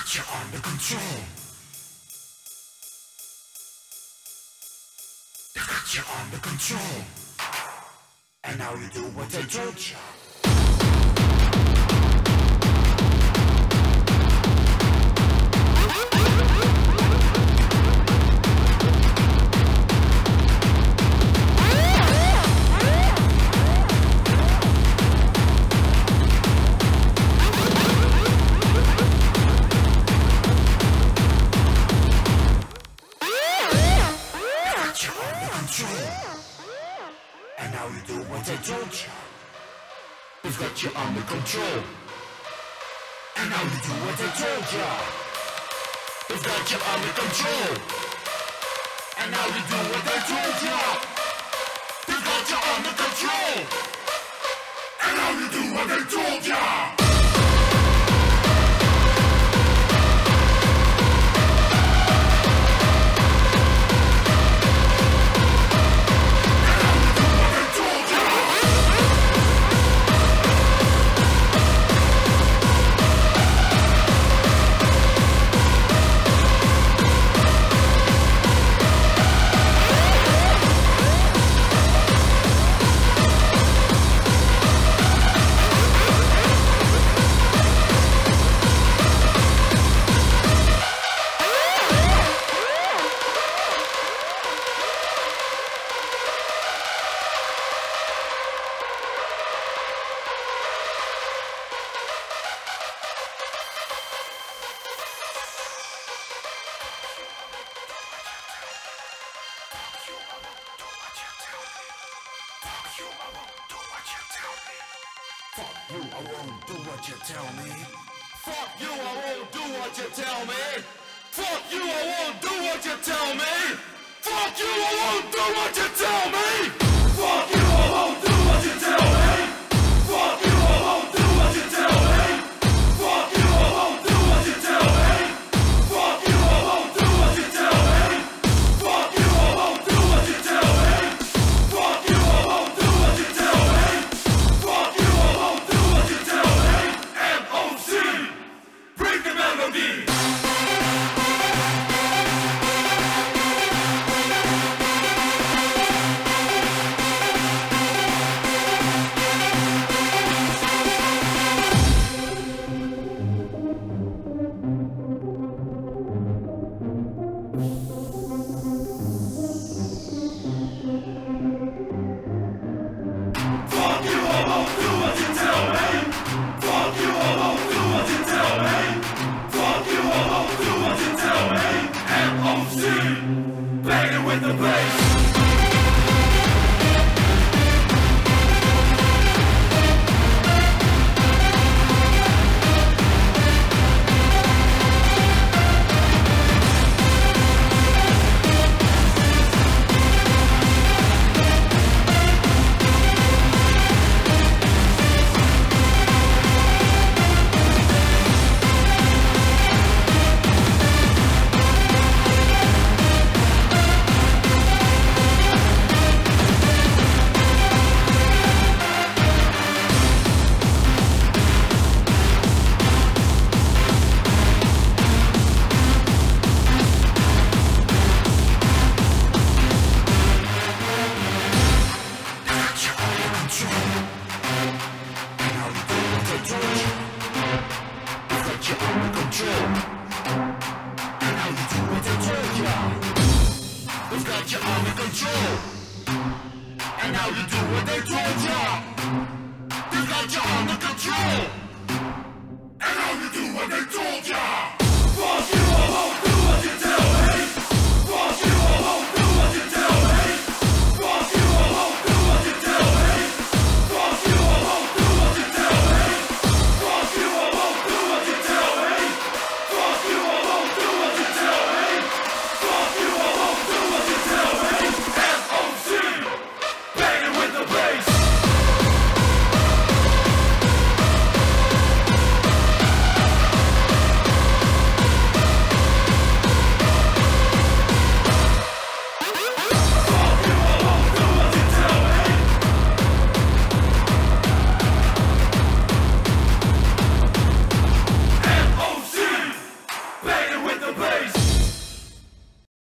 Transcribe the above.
got you under control. They got you under control. And now you do what they told you. And now you do what they told you. They've got you under control. And now you do what they told you. They've got you under control. And now you do what they told you. They've got you under control. And now you do what they told you. Fuck you, I won't do what you tell me. Fuck you, I won't do what you tell me. Fuck you, I won't do what you tell me. Fuck you, I won't do what you tell me. Fuck you, I won't do what you tell me. Fuck you, I won't do what you tell me. Fuck you, I won't do what you tell me. Fuck you, I won't do what you tell me. Fuck you, I won't do what you tell me. Fuck you, I won't do what you tell me. Fuck you, I won't do what you tell me. MOC, bring the melody. Banging with the bass. Got you under control. And now you do what they told you. They got you under control. And now you do what they told you.